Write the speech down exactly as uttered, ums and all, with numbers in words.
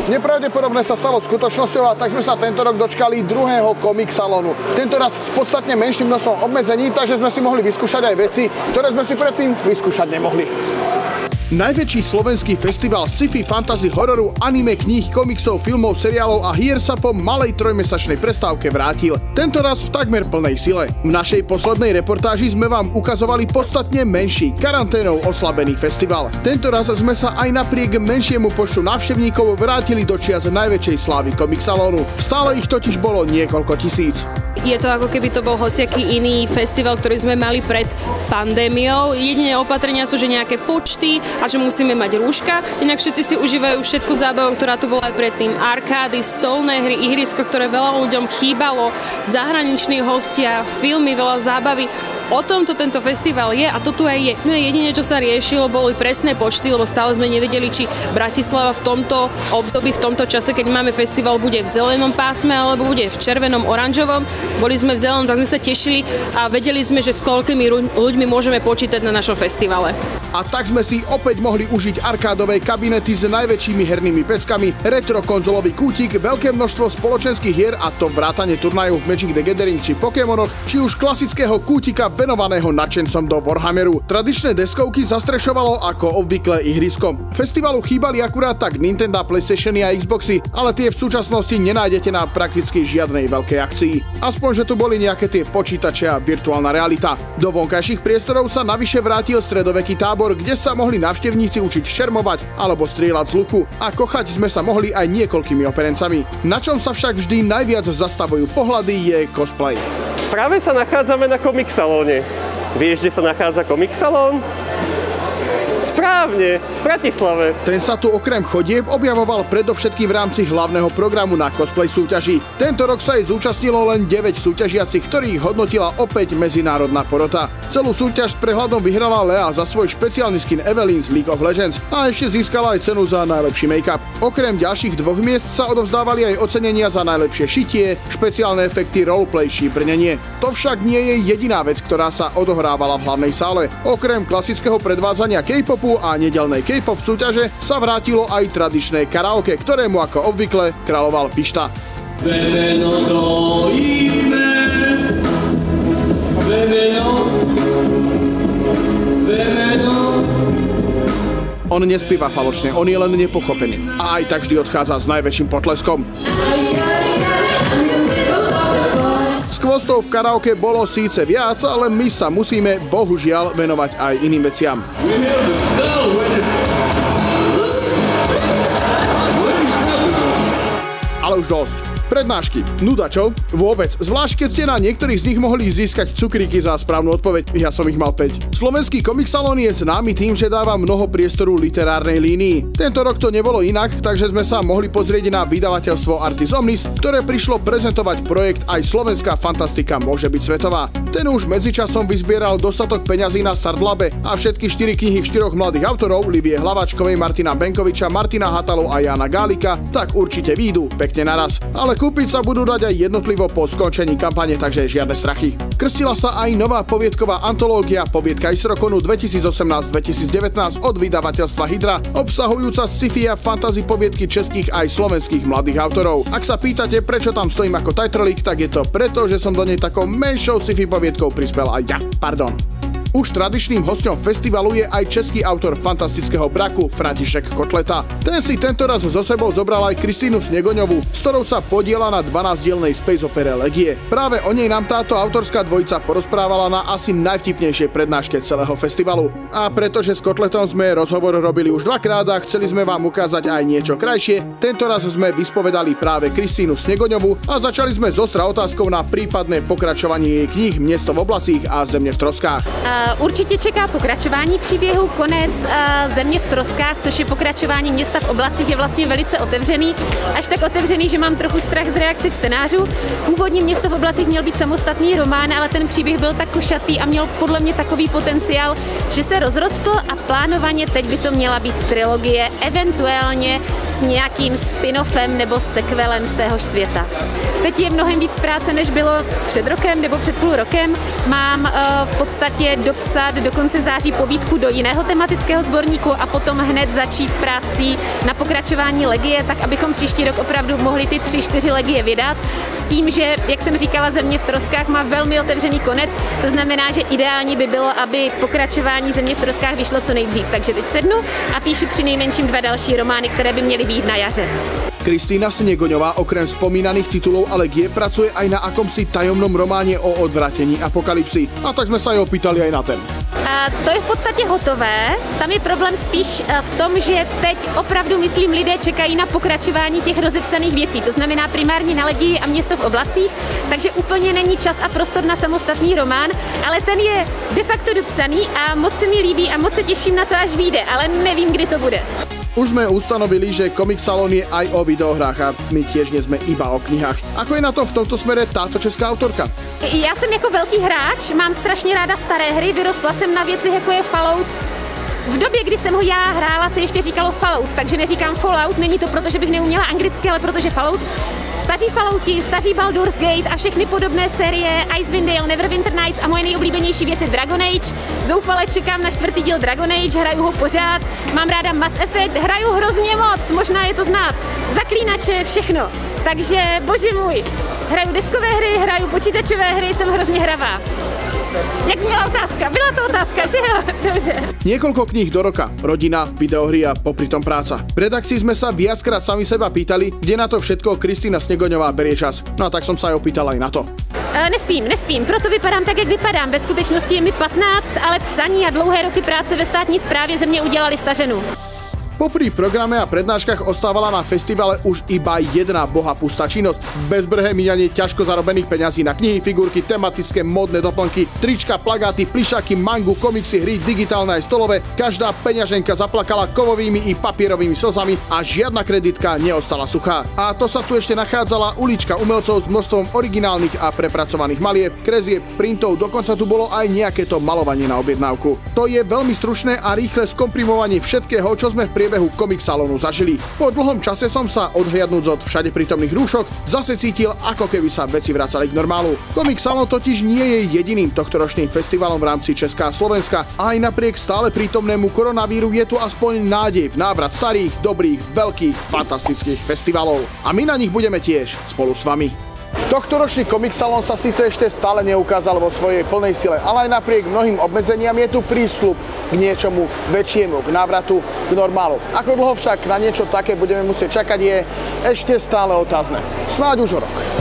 Nepravdepodobné sa stalo skutočnosťou a tak sme sa tento rok dočkali druhého Comic Salonu. Tento raz s podstatne menším množstvom obmedzení, takže sme si mohli vyskúšať aj veci, ktoré sme si predtým vyskúšať nemohli. Najväčší slovenský festival sci-fi, fantasy, hororu, anime, kníh, komiksov, filmov, seriálov a hier sa po malej trojmesačnej prestávke vrátil. Tento raz v takmer plnej sile. V našej poslednej reportáži sme vám ukazovali podstatne menší, karanténou oslabený festival. Tento raz sme sa aj napriek menšiemu počtu návštevníkov vrátili do čias najväčšej slávy Comic Salonu. Stále ich totiž bolo niekoľko tisíc. Je to ako keby to bol hociaký iný festival, ktorý sme mali pred pandémiou. Jediné opatrenia sú, že nejaké počty a že musíme mať rúška. Inak všetci si užívajú všetku zábavu, ktorá tu bola aj predtým. Arkády, stolné hry, ihrisko, ktoré veľa ľuďom chýbalo, zahraniční hostia, filmy, veľa zábavy. O tomto tento festival je a to tu aj je. No jediné, čo sa riešilo, boli presné počty, lebo stále sme nevedeli, či Bratislava v tomto období, v tomto čase, keď máme festival, bude v zelenom pásme alebo bude v červenom, oranžovom. Boli sme v zelenom, tak sme sa tešili a vedeli sme, že s koľkými ľuďmi môžeme počítať na našom festivale. A tak sme si opäť mohli užiť arkádové kabinety s najväčšími hernými peckami, retro konzolový kútik, veľké množstvo spoločenských hier a to vrátane turnajov v Magic the Gathering či Pokémonoch, či už klasického kútika venovaného nadšencom do Warhammeru. Tradičné deskovky zastrešovalo ako obvykle ihrisko. Festivalu chýbali akurát tak Nintendo, PlayStationy a Xboxy, ale tie v súčasnosti nenájdete na prakticky žiadnej veľkej akcii. Aspoň, že tu boli nejaké tie počítače a virtuálna realita. Do vonkajších priestorov sa navyše vrátil stredoveký tábor, kde sa mohli návštevníci učiť šermovať alebo strieľať z luku a kochať sme sa mohli aj niekoľkými operencami. Na čom sa však vždy najviac zastavujú pohľady je cosplay. Práve sa nachádzame na Comic Salóne. Vieš, kde sa nachádza Comic Salón? Správne, v Bratislave. Ten sa tu okrem chodieb objavoval predovšetkým v rámci hlavného programu na cosplay súťaži. Tento rok sa jej zúčastnilo len deväť súťažiacich, ktorých hodnotila opäť medzinárodná porota. Celú súťaž s prehľadom vyhrala Lea za svoj špeciálny skin Evelyn z League of Legends a ešte získala aj cenu za najlepší make-up. Okrem ďalších dvoch miest sa odovzdávali aj ocenenia za najlepšie šitie, špeciálne efekty, roleplay či brnenie. To však nie je jediná vec, ktorá sa odohrávala v hlavnej sále. Okrem klasického predvádzania K-popu a nedeľnej K-pop súťaže sa vrátilo aj tradičné karaoke, ktorému ako obvykle kráľoval Pišta. Veneno dojíme, veneno, veneno. On nespieva falošne, on je len nepochopený. A aj tak vždy odchádza s najväčším potleskom. Skvostov v karaoke bolo síce viac, ale my sa musíme bohužiaľ venovať aj iným veciam. Ale už dosť. Prednášky. Nuda, čo? Vôbec. Zvlášť, keď ste na niektorých z nich mohli získať cukríky za správnu odpoveď. Ja som ich mal päť. Slovenský Comic Salón je známy tým, že dáva mnoho priestoru literárnej línii. Tento rok to nebolo inak, takže sme sa mohli pozrieť na vydavateľstvo Artis Omnis, ktoré prišlo prezentovať projekt Aj slovenská fantastika môže byť svetová. Ten už medzičasom vyzbieral dostatok peňazí na Startlabe a všetky štyri knihy štyroch mladých autorov, Livie Hlavačkovej, Martina Benkoviča, Martina Hatalu a Jana Gálika, tak určite výjdu pekne naraz. Ale kúpiť sa budú dať aj jednotlivo po skončení kampane, takže žiadne strachy. Krstila sa aj nová poviedková antológia Poviedka Isrokonu dvetisícosemnásť dvetisícdevätnásť od vydavateľstva Hydra, obsahujúca sci-fi a fantasy poviedky českých aj slovenských mladých autorov. Ak sa pýtate, prečo tam stojím ako tajtrlík, tak je to preto, že som do nej takou menšou sci-fi poviedkou prispel aj ja. Pardon. Už tradičným hosťom festivalu je aj český autor Fantastického braku František Kotleta. Ten si tentoraz so sebou zobral aj Kristínu Snegoňovú, s ktorou sa podiela na dvanásťdielnej space opere Legie. Práve o nej nám táto autorská dvojica porozprávala na asi najvtipnejšej prednáške celého festivalu. A pretože s Kotletom sme rozhovor robili už dvakrát a chceli sme vám ukázať aj niečo krajšie, tentoraz sme vyspovedali práve Kristínu Snegoňovú a začali sme s ostra otázkou na prípadné pokračovanie jej kníh Město v oblacích a Země v troskách. Určitě čeká pokračování příběhu, konec Země v troskách, což je pokračování Města v oblacích, je vlastně velice otevřený, až tak otevřený, že mám trochu strach z reakce čtenářů. Původně Město v oblacích měl být samostatný román, ale ten příběh byl tak košatý a měl podle mě takový potenciál, že se rozrostl a plánovaně teď by to měla být trilogie, eventuálně s nějakým spin-offem nebo sequelem z téhož světa. Teď je mnohem víc práce, než bylo před rokem nebo před půl rokem. Mám uh, v podstatě dopsat do konce září povídku do jiného tematického sborníku a potom hned začít práci na pokračování Legie, tak abychom příští rok opravdu mohli ty tři, čtyři Legie vydat. S tím, že, jak jsem říkala, Země v troskách má velmi otevřený konec, to znamená, že ideální by bylo, aby pokračování Země v troskách vyšlo co nejdřív. Takže teď sednu a píšu při nejmenším dva další romány, které by měly být na jaře. Kristýna Snegoňová okrem spomínaných titulov a Legie pracuje aj na akomsi tajomnom románe o odvratení apokalypsy. A tak sme sa jej opýtali aj na ten. A to je v podstatě hotové. Tam je problém spíš v tom, že teď opravdu, myslím, lidé čekají na pokračování těch rozepsaných věcí. To znamená primárně na Legii a Město v oblacích, takže úplně není čas a prostor na samostatný román, ale ten je de facto dopsaný a moc se mi líbí a moc se těším na to, až vyjde, ale nevím, kdy to bude. Už sme ustanovili, že Comic Salon je aj o videohrách a my tiež nie sme iba o knihách. Ako je na tom v tomto smere táto česká autorka? Já jsem jako velký hráč, mám strašně ráda staré hry, vyrostla jsem na věci, jako je Fallout. V době, kdy jsem ho já hrála, se ještě říkalo Fallout, takže neříkám Fallout, není to proto, že bych neuměla anglicky, ale protože Fallout. Staří Fallouti, staří Baldur's Gate a všechny podobné série, Icewind Dale, Neverwinter Nights a moje nejoblíbenější věc je Dragon Age. Zoufale čekám na čtvrtý díl Dragon Age, hraju ho pořád, mám ráda Mass Effect, hraju hrozně moc, možná je to znát. Zaklínače, všechno. Takže, bože můj, hraju deskové hry, hraju počítačové hry, jsem hrozně hravá. Jak zněla otázka? Byla to otázka, že jo? Dobře. Niekoľko kníh do roka, rodina, videohry a popritom práca. V redakcii sme sa viackrát sami seba pýtali, kde na to všetko Kristýna Snegoňová berie čas. No a tak som sa aj opýtal aj na to. E, nespím, nespím, proto vypadám tak, jak vypadám. Ve skutečnosti je mi patnáct, ale psaní a dlouhé roky práce ve státní správě ze mě udělali staženu. Popri programe a prednáškach ostávala na festivale už iba jedna bohapustá činnosť. Bezbrhé míňanie ťažko zarobených peňazí na knihy, figurky, tematické módne doplnky, trička, plagáty, plišaky, mangu, komiksy, hry, digitálne aj stolové. Každá peňaženka zaplakala kovovými i papierovými slzami a žiadna kreditka neostala suchá. A to sa tu ešte nachádzala ulička umelcov s množstvom originálnych a prepracovaných malieb, krezieb, printov, dokonca tu bolo aj nejaké to malovanie na objednávku. To je veľmi stručné a rýchle skomprimovanie všetkého, čo sme v priebehu behu Comic Salonu zažili. Po dlhom čase som sa, odhliadnúc od všade prítomných rúšok, zase cítil, ako keby sa veci vracali k normálu. Comic Salon totiž nie je jediným tohtoročným festivalom v rámci Česka a Slovenska a aj napriek stále prítomnému koronavíru je tu aspoň nádej v návrat starých, dobrých, veľkých, fantastických festivalov. A my na nich budeme tiež spolu s vami. Tohtoročný Comic Salon sa síce ešte stále neukázal vo svojej plnej sile, ale aj napriek mnohým obmedzeniam je tu prísľub k niečomu väčšiemu, k návratu k normálu. Ako dlho však na niečo také budeme musieť čakať, je ešte stále otázne. Snáď už o rok.